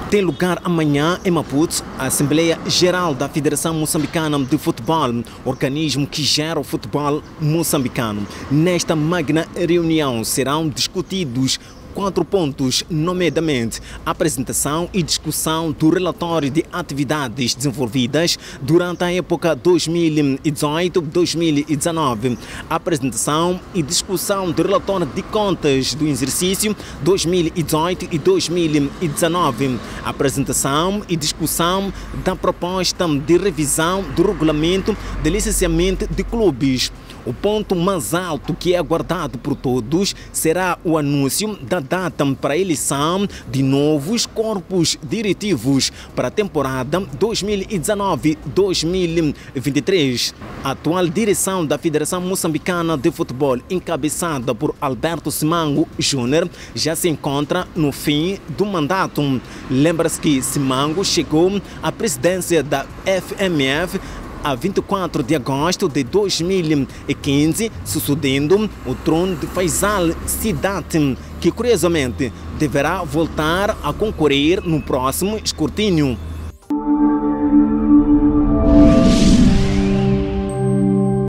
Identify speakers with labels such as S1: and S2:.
S1: Tem lugar amanhã em Maputo a Assembleia Geral da Federação Moçambicana de Futebol, organismo que gera o futebol moçambicano. Nesta magna reunião serão discutidos 4 pontos, nomeadamente a apresentação e discussão do relatório de atividades desenvolvidas durante a época 2018-2019, a apresentação e discussão do relatório de contas do exercício 2018 e 2019, a apresentação e discussão da proposta de revisão do regulamento de licenciamento de clubes. O ponto mais alto que é aguardado por todos será o anúncio da data para a eleição de novos corpos diretivos para a temporada 2019-2023. A atual direção da Federação Moçambicana de Futebol, encabeçada por Alberto Simango Júnior, já se encontra no fim do mandato. Lembra-se que Simango chegou à presidência da FMF a 24 de agosto de 2015, sucedendo o trono de Faisal Sidat, que curiosamente deverá voltar a concorrer no próximo escrutínio.